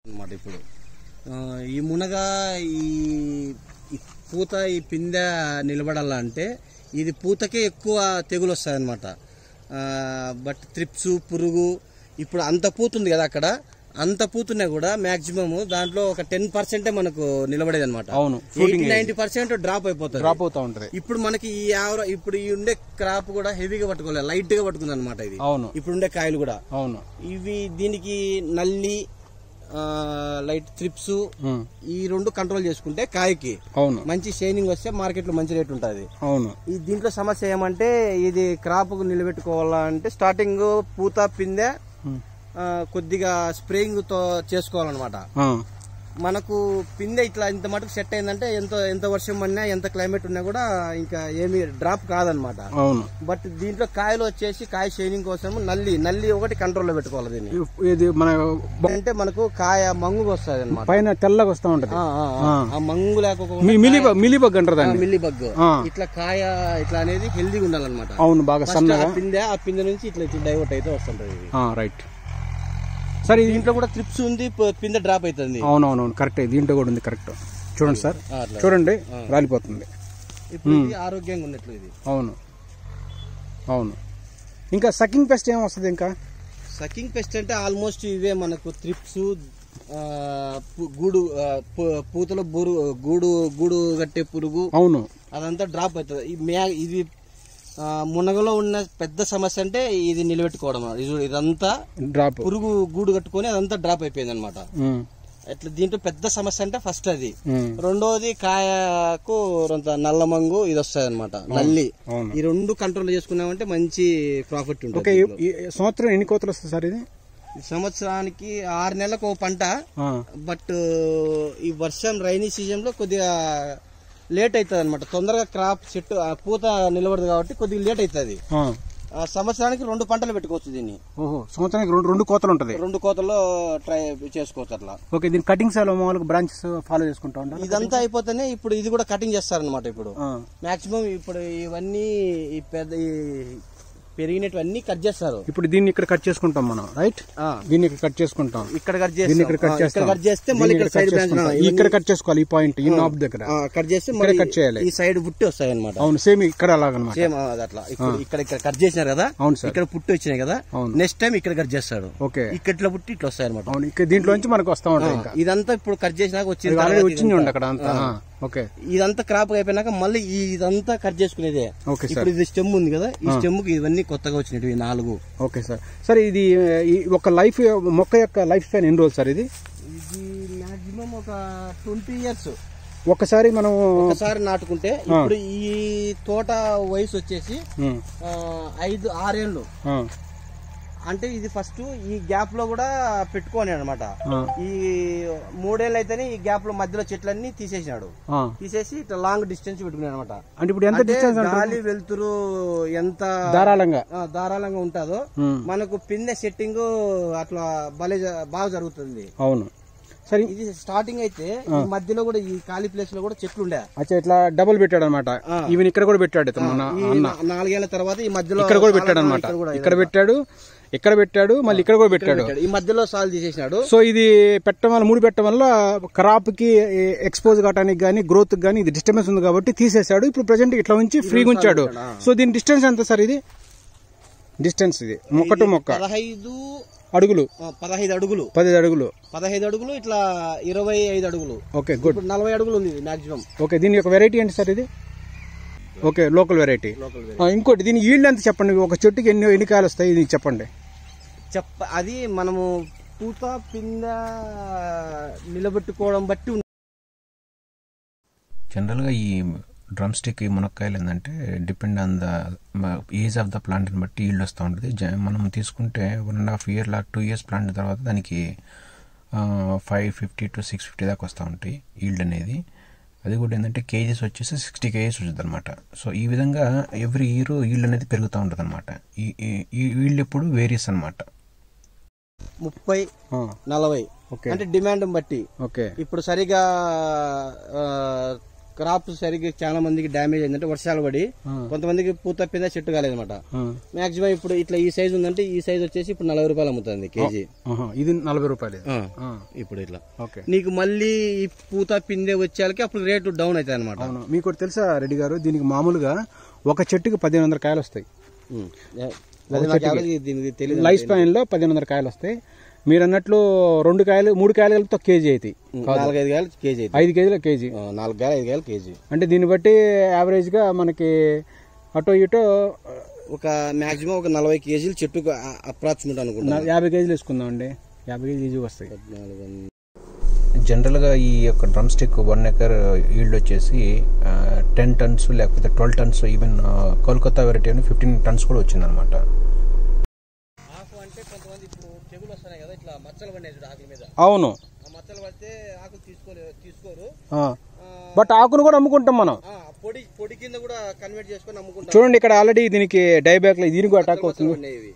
అన్నమాట. ఇప్పుడు ఈ మునగ ఈ పూత ఈ పిందె నిలబడాలంటే ఇది పూతకే ఎక్కువ తెగులు వస్తాయి అన్నమాట. బట్ త్రిప్స్ పురుగు ఇప్పుడు అంత పూత ఉంది కదా, అక్కడ అంత పూతున్నా కూడా మాక్సిమం దాంట్లో ఒక 10% మనకు నిలబడేది అనమాట. 90% డ్రాప్ అవుతా ఉంటది. ఇప్పుడు మనకి ఇప్పుడు ఈ ఉండే క్రాప్ కూడా హెవీగా పట్టుకోలేదు, లైట్ గా పట్టుకుంది అనమాట. ఇది ఇప్పుడు ఉండే కాయలు కూడా ఇవి దీనికి నల్లి లైట్ త్రిప్స్ ఈ రెండు కంట్రోల్ చేసుకుంటే కాయకి మంచి షైనింగ్ వస్తే మార్కెట్ లో మంచి రేట్ ఉంటుంది. ఈ దీంట్లో సమస్య ఏమంటే ఇది క్రాప్ నిలబెట్టుకోవాలంటే స్టార్టింగ్ పూత పిందె కొద్దిగా స్ప్రేయింగ్ తో చేసుకోవాలన్నమాట. మనకు పిందె ఇట్లా ఇంత మటుకు సెట్ అయిందంటే ఎంత వర్షం పడినా ఎంత క్లైమేట్ ఉన్నా కూడా ఇంకా ఏమి డ్రాప్ కాదనమాట. బట్ దీంట్లో కాయలు వచ్చేసి కాయ షైనింగ్ కోసం నల్లి ఒకటి కంట్రోల్ లో పెట్టుకోవాలి. దీన్ని అంటే మనకు కాయ మంగు వస్తుంది అనమాట, పైన తెల్లగా వస్తా ఉంటది. ఆ మంగు లేకపోతే మిలీబగ్ అంటారు, మిలీబగ్. ఇట్లా కాయ ఇట్లా అనేది హెల్దీగా ఉండాలన్నమాట. అవును, బాగా సన్నగా ఆ పిందె నుంచి ఇట్లా డైవర్ట్ అయితే వస్తుంటది. రైట్. సార్ దీంట్లో కూడా త్రిప్స్ ఉంది, పిందె డ్రాప్ అవుతుంది. అవునవును, కరెక్ట్. దీంట్లో కూడా ఉంది, కరెక్ట్. చూడండి సార్, చూడండి రాలిపోతుంది. ఇప్పుడు ఆరోగ్యంగా ఉన్నట్లు ఇది. అవును. ఇంకా సకింగ్ పెస్ట్ ఏం వస్తుంది? ఇంకా సకింగ్ పెస్ట్ అంటే ఆల్మోస్ట్ ఇవే మనకు త్రిప్స్, గూడు పూతలో గూడు కట్టే పురుగు. అవును, అదంతా డ్రాప్ అవుతుంది. ఇది మునగలో ఉన్న పెద్ద సమస్య అంటే ఇది నిలబెట్టుకోవడం. ఇదంతా డ్రాప్ పురుగు గూడు కట్టుకొని అదంతా డ్రాప్ అయిపోయింది అనమాట. అట్లా దీంట్లో పెద్ద సమస్య అంటే ఫస్ట్ అది. రెండోది కాయకు నల్లమంగు ఇది వస్తుంది అనమాట, నల్లి. ఈ రెండు కంట్రోల్ చేసుకున్నామంటే మంచి ప్రాఫిట్ ఉంటుంది. సంవత్సరం ఎన్ని కోతలు వస్తుంది సార్ ఇది? సంవత్సరానికి 6 నెలలకు ఒక పంట. బట్ ఈ వర్షం రైనీ సీజన్ లో కొద్దిగా లేట్ అవుతుంది అనమాట. తొందరగా క్రాప్ చెట్టు పూత నిలబడదు కాబట్టి కొద్దిగా లేట్ అవుతుంది. సంవత్సరానికి 2 పంటలు పెట్టుకోవచ్చు దీన్ని. సంవత్సరానికి 2 కోతలు ఉంటుంది. 2 కోతల్లో ట్రై చేసుకోవచ్చు అట్లా. ఓకే, దీని కటింగ్స్ బ్రాంచెస్ ఫాలో చేసుకుంటా ఉంటారు. ఇదంతా అయిపోతేనే ఇప్పుడు ఇది కూడా కటింగ్ చేస్తారనమాట. ఇప్పుడు మాక్సిమం ఇప్పుడు ఇవన్నీ ఈ పెద్ద పెరిగినవన్నీ కట్ చేస్తారు. ఇప్పుడు దీన్ని ఇక్కడ కట్ చేసుకుంటాం మనం, రైట్? దీన్ని ఇక్కడ కట్ చేసుకుంటాం, ఇక్కడ కట్ చేస్తే మళ్ళీ ఇక్కడ సైడ్ ఇక్కడ కట్ చేసుకోవాలి. ఈ పాయింట్ ఈ నాబ్ దగ్గర కట్ చేస్తే మళ్ళీ కట్ చేయాలి. ఈ సైడ్ పుట్టి వస్తాయి అనమాట. అవును, సేమ్ ఇక్కడ అలాగనమాట. సేమ్ అట్లా ఇక్కడ కట్ చేసినారు కదా. అవును సార్, ఇక్కడ పుట్టి వచ్చినాయి కదా. నెక్స్ట్ టైం ఇక్కడ కట్ చేస్తాడు. ఓకే, ఇక్కడ ఇట్లా పుట్టి ఇట్లా వస్తాయి అనమాట. అవును, ఇక్కడ దీంట్లో నుంచి మనకు వస్తా ఉంటాయి. ఇదంతా ఇప్పుడు కట్ చేసినాక వచ్చింది అక్కడ అంతా. ఓకే, ఇదంతా క్రాప్ అయిపోయినాక మళ్ళీ ఇదంతా కట్ చేసుకునేదే. ఇప్పుడు ఇది స్టెమ్ ఉంది కదా, ఈ స్టెమ్ కి ఇవన్నీ కొత్తగా వచ్చినవి 4. Okay sir. సరే, ఇది ఒక మొక్క యొక్క లైఫ్ స్పాన్ ఎన్ని రోజులు సార్? ఇది మాక్సిమం ఒక 20 years. ఒకసారి నాటుకుంటే ఇప్పుడు ఈ తోట వయసు వచ్చేసి 5-6 ఏళ్ళు. అంటే ఇది ఫస్ట్ ఈ గ్యాప్ లో కూడా పెట్టుకోని అనమాట. ఈ 3 ఏళ్ళు అయితేనే ఈ గ్యాప్ లో మధ్యలో చెట్లన్నీ తీసేసి ఇట్లా లాంగ్ డిస్టెన్స్ పెట్టుకున్నాను అనమాట. అంటే ఇప్పుడు ఎంత డిస్టెన్స్, గాలి వెళ్తురు ఎంత ధారాళంగా ఉంటుందో మనకు పిందె సెట్టింగ్ అట్లా బాగా జరుగుతుంది. అవును. సరే, ఇది స్టార్టింగ్ అయితే ఈ మధ్యలో కూడా ఈ ఖాళీ ప్లేస్ లో కూడా చెట్లు ఉండే. ఇట్లా డబుల్ పెట్టాడు అనమాట. ఈవెన్ ఇక్కడ కూడా పెట్టాడు. 4 ఏళ్ల తర్వాత ఈ మధ్యలో ఇక్కడ కూడా పెట్టాడు అనమాట. ఇక్కడ పెట్టాడు, మళ్ళీ ఇక్కడ కూడా పెట్టాడు. ఈ మధ్యలో సాల్ తీసేసినాడు. సో ఇది పెట్టడం వల్ల 3 పెట్టడం వల్ల క్రాప్ కి ఎక్స్పోజ్ కావడానికి గానీ గ్రోత్ గానీ ఇది డిస్టర్బెన్స్ ఉంది కాబట్టి తీసేశాడు. ఇప్పుడు ప్రెసెంట్ ఇట్లా ఉంచి ఫ్రీగా ఉంచాడు. సో దీని డిస్టెన్స్ ఎంత సార్? ఇది డిస్టెన్స్ ఇది మొక్క టు మొక్క 15 అడుగులు. 15 అడుగులు. 15 అడుగులు ఇట్లా 25 అడుగులు. Okay, good. 40 అడుగులు ఉంది మాక్సిమం. ఓకే, దీని యొక్క వెరైటీ ఏంటి సార్ ఇది? Okay, local variety. ఇంకోటి దీని ఈల్డ్ ఎంత చెప్పండి? ఒక చెట్టుకి ఎన్ని కాయలు వస్తాయి ఇది చెప్పండి. అది మనము పూత పింద నిలబెట్టుకోవడం బట్టి. జనరల్గా ఈ డ్రమ్ స్టిక్ ఈ మునక్కాయలు ఏంటంటే depend on the age of the ప్లాంట్ని బట్టి ఈల్డ్ వస్తూ ఉంటుంది. మనం తీసుకుంటే 1.5 year 2 years ప్లాంట్ తర్వాత దానికి 550 to 650 దాకా వస్తూ ఉంటాయి ఈల్డ్ అనేది. అది కూడా ఏంటంటే కేజీస్ వచ్చేసి 60 kgs వచ్చింది అనమాట. సో ఈ విధంగా ఎవ్రీ ఇయర్ ఈల్డ్ అనేది పెరుగుతూ ఉంటుంది అనమాట. ఈ ఈల్డ్ ఎప్పుడు వేరియస్ అనమాట. 30-40 అంటే డిమాండ్ బట్టి. ఓకే, ఇప్పుడు సరిగా క్రాప్ సరిగ్గా చాలా మందికి డ్యామేజ్ అయిందంటే వర్షాలు పడి కొంతమందికి పూత పింద చెట్టు కాలేదన్నమాట. మాక్సిమం ఇప్పుడు ఇట్లా ఈ సైజ్ ఉందంటే ఈ సైజ్ వచ్చేసి ఇప్పుడు 40 రూపాయలు అమ్ముతుంది కేజీ. ఇది 40 రూపాయలు ఇప్పుడు ఇట్లా నీకు మళ్ళీ ఈ పూత పిందె వచ్చేకి అప్పుడు రేటు డౌన్ అవుతాయి అనమాట. మీకు తెలుసా రెడ్డి గారు, దీనికి మామూలుగా ఒక చెట్టుకి 1500 కాయలు వస్తాయి. లైఫ్ స్పాన్ లో 1500 కాయలు వస్తాయి. మీరు అన్నట్లు 2 కాయలు 3 కాయలు కలిపితే కేజీ అవుతాయి. 4-5 కాయలు కేజీ, 5 కేజీల కేజీ, 4 కాయలు 5 కాయలు కేజీ. అంటే దీన్ని బట్టి యావరేజ్ గా మనకి అటో ఇటో ఒక మాక్సిమం ఒక 40 కేజీలు చెట్టుకు అప్రాక్సిమేట్ అనుకుంటా. 50 కేజీలు వేసుకుందాం అండి, 50 కేజీలు ఈజీగా వస్తాయి. జనరల్గా ఈ యొక్క డ్రమ్ స్టిక్ 1 ఎకర్ ఈల్డ్ వచ్చేసి 10 టన్స్ లేకపోతే 12 టన్స్, ఈవెన్ కోల్కతా వెరైటీ అని 15 టన్స్ కూడా వచ్చిందనమాట. అంటే కొంతమంది ఇప్పుడు తెగులు వస్తున్నాయి కదా, ఇట్లా మచ్చలు పడినాయి ఆకుల మీద. అవును, ఆ మచ్చలు పడితే ఆకులు తీసుకోరు. బట్ ఆకును కూడా అమ్ముకుంటాం మనం, పొడి కింద కూడా కన్వర్ట్ చేసుకొని అమ్ముకుంటాం. చూడండి ఇక్కడ ఆల్రెడీ దీనికి డైబ్యాక్ దీనికి కూడా అటాక్ అవుతుంది.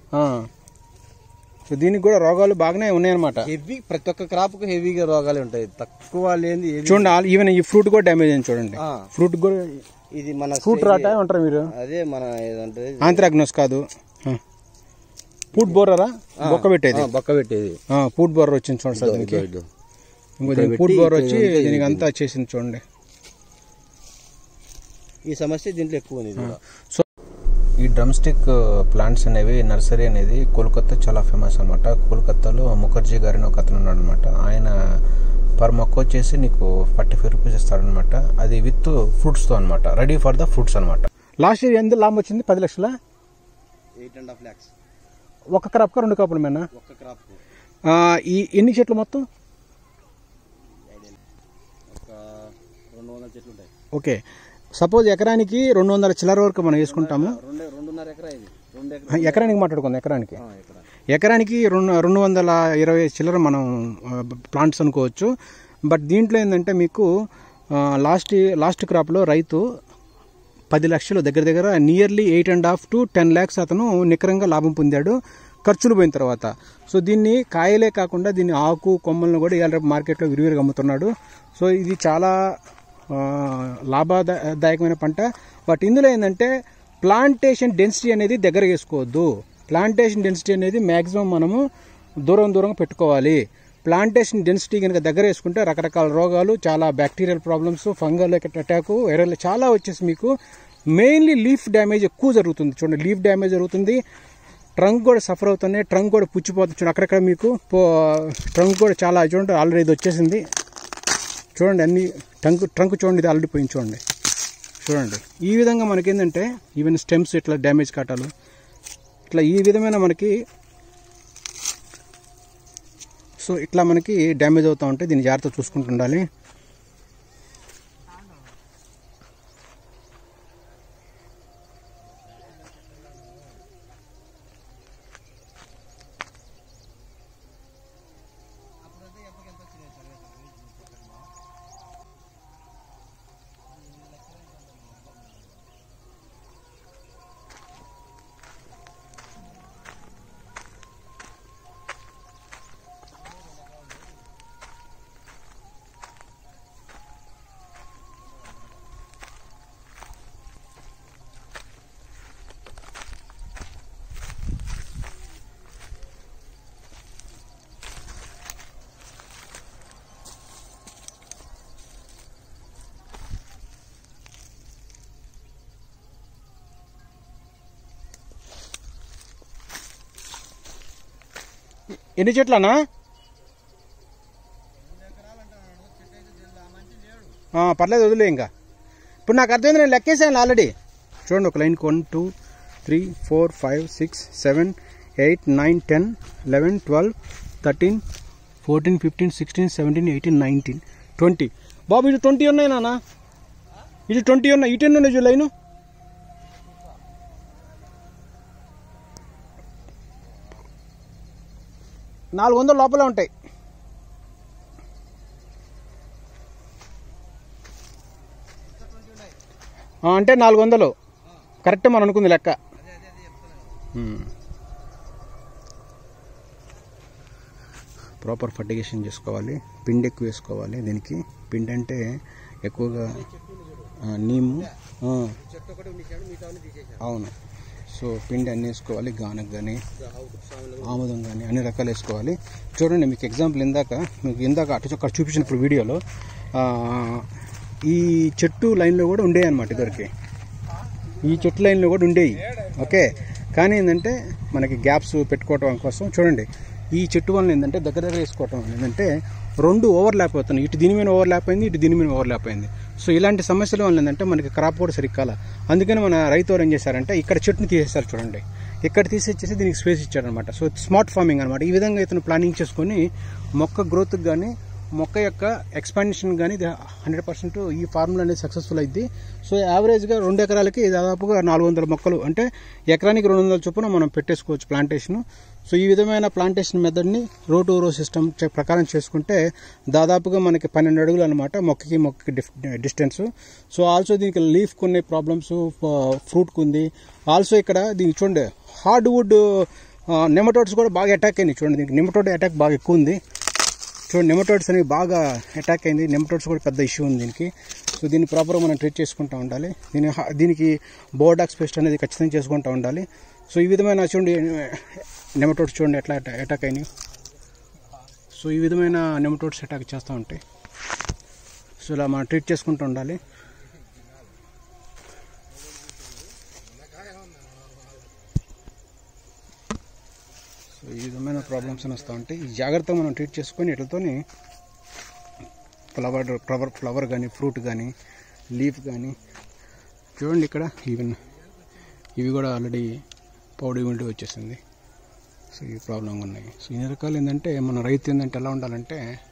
సో దీనికి కూడా రోగాలు బాగానే ఉన్నాయన్నమాట. హెవీ ప్రతి ఒక్క క్రాప్ కు హెవీగా రోగాలు ఉంటాయి, తక్కువ లేని. చూడండి ఈవెన్ ఈ ఫ్రూట్ కూడా డ్యామేజ్ అయింది చూడండి. ఫ్రూట్ కూడా ఇది మన ఫ్రూట్ రాట అంటారు మీరు, అదే మన ఏదంటే ఆంథ్రాక్నోస్ కాదు, ఫుడ్ బోరరా, బొక్క పెట్టేది. ఫుడ్ బోరర్ వచ్చింది చూడండి సార్ దీనికి. ఫుడ్ బోరర్ వచ్చి దీనికి అంతా వచ్చేసింది చూడండి. ఈ సమస్య దీంట్లో ఎక్కువ ఉంది. సో ఈ డ్రమ్ స్టిక్ ప్లాంట్స్ అనేవి నర్సరీ అనేది కోల్కతా చాలా ఫేమస్ అనమాట. కోల్కతాలో ముఖర్జీ గారిని ఒక అతను ఉన్నాడు అనమాట. ఆయన పర్ మొక్క వచ్చేసి నీకు 45 రూపీస్ ఇస్తాడనమాట. అది విత్ ఫ్రూట్స్తో అనమాట, రెడీ ఫర్ ద ఫ్రూట్స్ అనమాట. లాస్ట్ ఇయర్ ఎంత లాభం వచ్చింది? 10 లక్షల 8.5 lakhs. ఒక క్రాప్ 2 క్రాప్ల మీద ఒక క్రాప్. ఈ ఎన్ని చెట్లు మొత్తం? ఒక 200 చెట్లు ఉంటాయి. ఓకే, సపోజ్ ఎకరానికి 200 చిల్లర వరకు మనం వేసుకుంటాము. 2.5 ఎకరా ఇది. ఎకరానికి మాట్లాడుకుందాం. ఎకరానికి 220 చిల్లర మనం ప్లాంట్స్ అనుకోవచ్చు. బట్ దీంట్లో ఏంటంటే మీకు లాస్ట్ క్రాప్లో రైతు 10 లక్షలు దగ్గర నియర్లీ 8.5 to 10 lakhs అతను నికరంగా లాభం పొందాడు ఖర్చులు పోయిన తర్వాత. సో దీన్ని కాయలే కాకుండా దీన్ని ఆకు కొమ్మలను కూడా ఇవాళ రేపు మార్కెట్లో విరివిరిగా అమ్ముతున్నాడు. సో ఇది చాలా లాభదాయకమైన పంట. బట్ ఇందులో ఏంటంటే ప్లాంటేషన్ డెన్సిటీ అనేది దగ్గర వేసుకోవద్దు. ప్లాంటేషన్ డెన్సిటీ అనేది మ్యాక్సిమం మనము దూరంగా పెట్టుకోవాలి. ప్లాంటేషన్ డెన్సిటీ కనుక దగ్గర వేసుకుంటే రకరకాల రోగాలు, చాలా bacterial problems, fungal attack, viral చాలా వచ్చేసి మీకు మెయిన్లీ లీఫ్ డ్యామేజ్ ఎక్కువ జరుగుతుంది. చూడండి, లీఫ్ డ్యామేజ్ జరుగుతుంది, ట్రంక్ కూడా సఫర్ అవుతున్నాయి, ట్రంక్ కూడా పుచ్చిపోతుంది. చూడండి అక్కడక్కడ మీకు ట్రంక్ కూడా చాలా చూడండి ఆల్రెడీ ఇది వచ్చేసింది. చూడండి అన్ని ట్రంక్ చూడండి, ఇది ఆల్రెడీ పోయింది చూడండి. ఈ విధంగా మనకేంటంటే ఈవెన్ స్టెమ్స్ ఇట్లా డ్యామేజ్ కాటాలు ఇట్లా ఈ విధమైన మనకి సో ఇట్లా మనకి డ్యామేజ్ అవుతూ ఉంటాయి. దీన్ని జాగ్రత్తగా చూసుకుంటుండాలి. ఎన్ని చెట్లనా? పర్లేదు వదిలే. ఇంకా ఇప్పుడు నాకు అర్థమైంది, నేను లెక్కేసాను ఆల్రెడీ. చూడండి ఒక లైన్కి 1 2 3 4 5 6 7 8 9 10 11 12 13 14 15 16 17 18 19 20. బాబు ఇది 20 ఉన్నాయి నాన్న, ఇది 20 ఉన్నాయి. ఇటు ఎన్ని ఉన్నాయి చూ లైను? $400 లోపలే ఉంటాయి. అంటే 400 కరెక్ట్ మనం అనుకుంది లెక్క. ప్రాపర్ ఫర్టిగేషన్ చేసుకోవాలి, పిండి ఎక్కువ వేసుకోవాలి. దీనికి పిండి అంటే ఎక్కువగా నీము అవును. సో పిండి అన్నీ వేసుకోవాలి, గానక కానీ ఆముదం కానీ అన్ని రకాలు వేసుకోవాలి. చూడండి మీకు ఎగ్జాంపుల్ ఇందాక అక్కడ చూపించినప్పుడు వీడియోలో ఈ చెట్టు లైన్లో కూడా ఉండేవి అనమాట. ఇద్దరికి ఈ చెట్టు లైన్లో కూడా ఉండేవి. ఓకే, కానీ ఏంటంటే మనకి గ్యాప్స్ పెట్టుకోవటం కోసం చూడండి ఈ చెట్టు వల్ల ఏంటంటే దగ్గర వేసుకోవటం వల్ల ఏంటంటే రెండు ఓవర్లాప్ అవుతున్నాయి. ఇటు దీని మీద ఓవర్లాప్ అయింది, ఇటు దీని మీద ఓవర్లాప్ అయింది. సో ఇలాంటి సమస్యల వల్ల ఏంటంటే మనకి క్రాప్ కూడా సరిగ్గా. అందుకని మన రైతు ఏం చేశారంటే ఇక్కడ చెట్టుని తీసేస్తారు చూడండి, ఇక్కడ తీసేసి దీనికి స్పేస్ ఇచ్చారనమాట. సో స్మార్ట్ ఫార్మింగ్ అనమాట. ఈ విధంగా ఇతను ప్లానింగ్ చేసుకొని మొక్క గ్రోత్కి కానీ మొక్క యొక్క ఎక్స్పాన్షన్ కానీ 100% ఈ ఫార్ములా అనేది సక్సెస్ఫుల్ అయింది. సో యావరేజ్గా 2 ఎకరాలకి దాదాపుగా 400 మొక్కలు అంటే ఎకరానికి 200 చొప్పున మనం పెట్టేసుకోవచ్చు ప్లాంటేషన్. సో ఈ విధమైన ప్లాంటేషన్ మెథడ్ని రో టు రో సిస్టమ్ ప్రకారం చేసుకుంటే దాదాపుగా మనకి 12 అడుగులు అనమాట మొక్కకి డిస్టెన్స్. సో ఆల్సో దీనికి లీఫ్ కొన్ని ప్రాబ్లమ్స్, ఫ్రూట్కి ఉంది. ఆల్సో ఇక్కడ దీనికి చూడండి హార్డ్ వుడ్ నెమటోడ్స్ కూడా బాగా అటాక్ అయినాయి. చూడండి దీనికి నెమటోడ్ అటాక్ బాగా ఎక్కువ ఉంది. చూడండి నెమటోడ్స్ అనేవి బాగా అటాక్ అయింది. నెమటోడ్స్ కూడా పెద్ద ఇష్యూ ఉంది దీనికి. సో దీన్ని ప్రాపర్గా మనం ట్రీట్ చేసుకుంటూ ఉండాలి. దీనికి బోర్డాక్స్ పెస్ట్ అనేది ఖచ్చితంగా చేసుకుంటూ ఉండాలి. సో ఈ విధమైన చూడండి నెమటోడ్స్ చూడండి ఎట్లా అటాక్ అయినాయి. సో ఈ విధమైన నెమటోడ్స్ అటాక్ చేస్తూ ఉంటాయి. సో ఇలా మనం ట్రీట్ చేసుకుంటూ ఉండాలి. సో ఈ విధమైన ప్రాబ్లమ్స్ అని వస్తూ ఉంటాయి. ఈ జాగ్రత్తగా మనం ట్రీట్ చేసుకొని వీటితోని ఫ్లవర్ కానీ ఫ్రూట్ కానీ లీఫ్ కానీ చూడండి ఇక్కడ ఈవెన్ ఇవి కూడా ఆల్రెడీ పౌడర్ విండి వచ్చేసింది. సో ఈ ప్రాబ్లం ఉన్నాయి. సో ఇన్ని రకాలు ఏంటంటే మన రైతు ఏంటంటే ఎలా ఉండాలంటే